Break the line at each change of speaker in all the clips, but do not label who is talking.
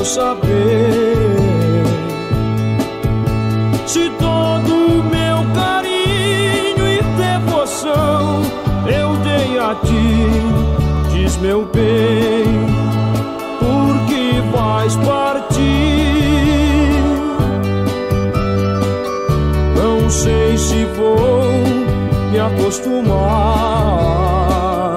saber se todo o meu carinho e devoção eu dei a ti. Diz, meu bem, por que vais partir? Não sei se vou me acostumar,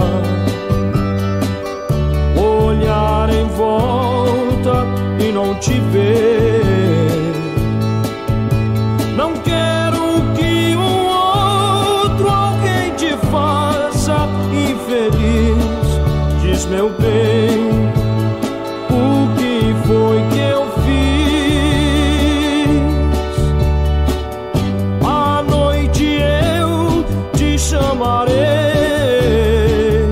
olhar em volta e não te ver. Não quero que um outro alguém te faça infeliz. Diz, meu bem, o que foi que eu fiz? À noite eu te chamarei,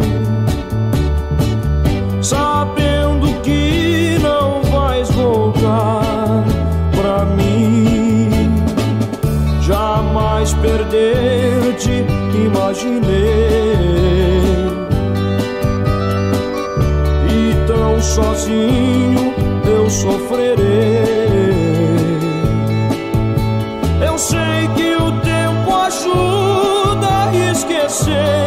sabendo que não vais voltar pra mim. Jamais perder-te imaginei, e tão sozinho eu sofrerei. Eu sei que o tempo ajuda a esquecer